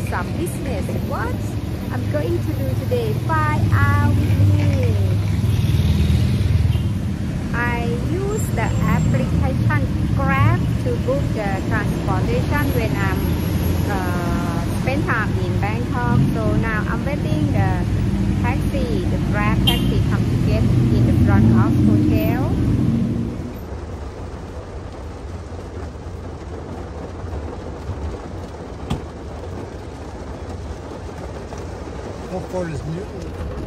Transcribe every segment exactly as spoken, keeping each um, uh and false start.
some business. What I'm going to do today? Find out with me. I use the application Grab to book the transportation when I'm uh, spend time in Bangkok. So now I'm waiting the taxi, the Grab taxi come to get in the front of hotel. How far is Newton?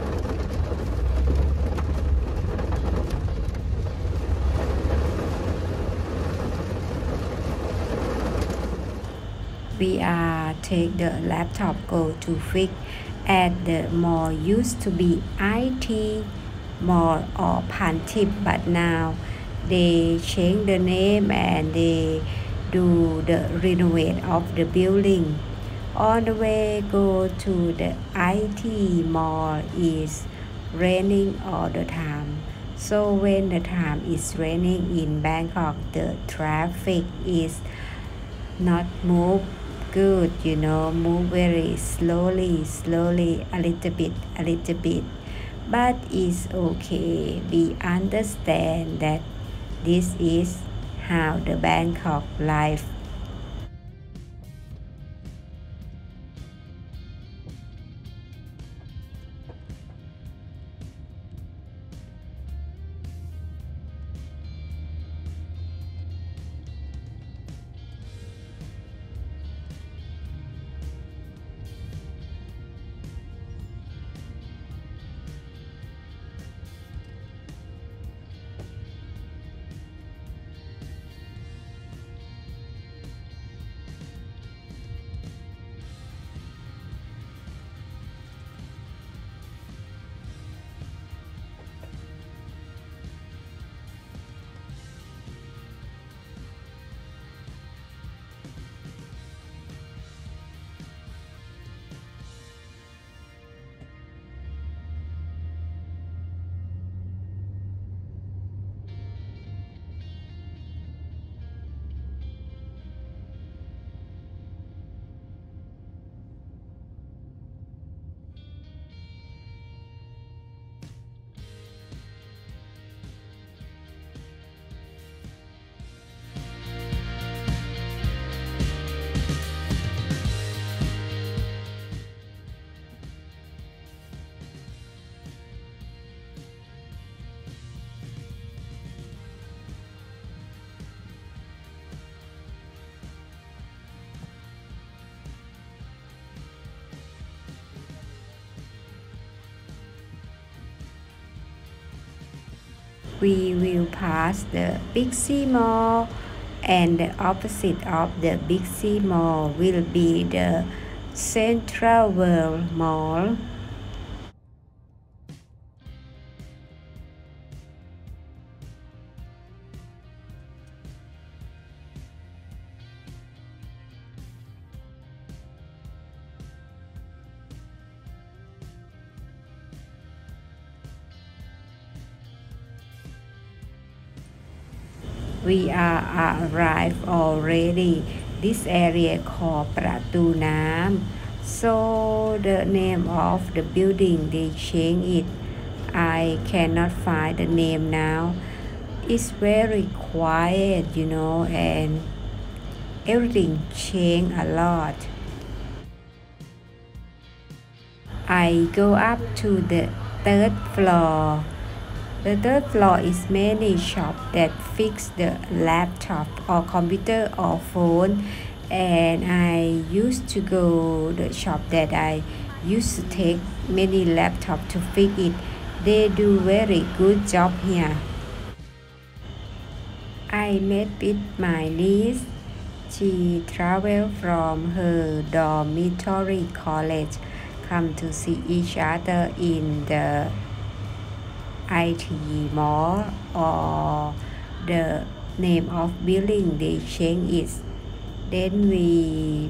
We are take the laptop go to fix at the mall. Used to be I T Mall or Pantip, but now they change the name and they do the renovate of the building. On the way go to the I T Mall is raining all the time. So when the time is raining in Bangkok, the traffic is not move good, you know, move very slowly, slowly, a little bit, a little bit. But it's okay. We understand that this is how the Bangkok life. We will pass the Big C Mall, and the opposite of the Big C Mall will be the Central World Mall. We are arrived already. This area called Pratu Nam. So the name of the building they change it. I cannot find the name now. It's very quiet, you know, and everything changed a lot. I go up to the third floor. The third floor is many shops that fix the laptop or computer or phone, and I used to go the shop that I used to take many laptop to fix it. They do very good job here. I met with my niece. She traveled from her dormitory college, come to see each other in the I T Mall, or the name of building they change it. Then we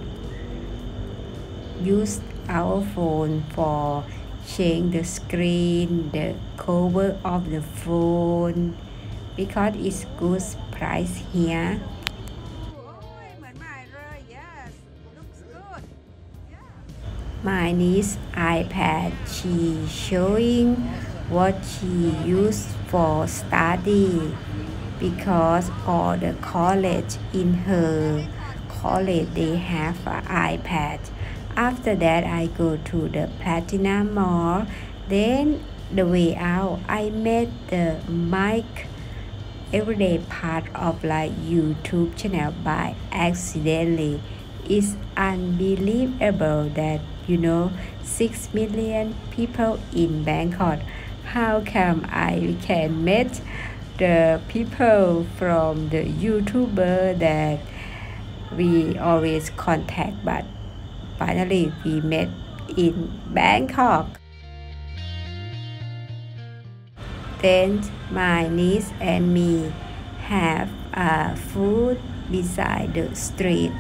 use our phone for change the screen, the cover of the phone, because it's good price here. Yes, looks good. Yeah. my niece iPad. She showing what she used for study because all the college in her college they have an iPad. After that I go to the Platinum Mall. Then the way out I met the mic everyday part of like YouTube channel by accidentally. It's unbelievable that you know six million people in Bangkok. How come I can meet the people from the YouTuber that we always contact, but finally we met in Bangkok. Then my niece and me have a food beside the street.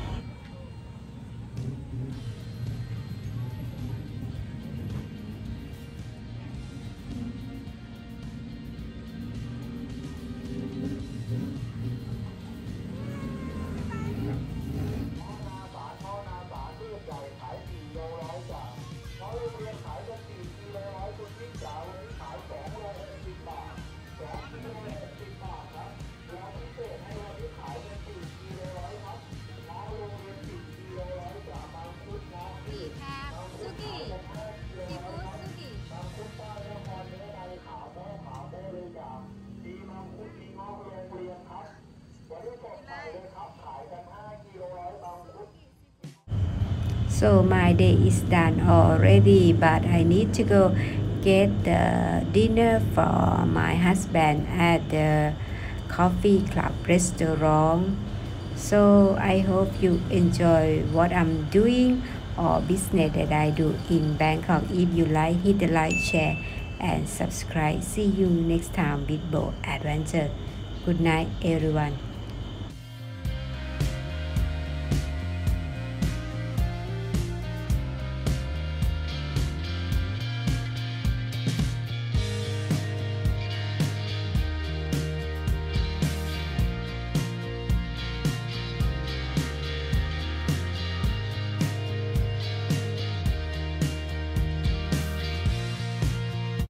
So my day is done already, but I need to go get the dinner for my husband at the coffee club restaurant. So I hope you enjoy what I'm doing or business that I do in Bangkok. If you like, hit the like, share and subscribe. See you next time with Bo Adventure. Good night everyone.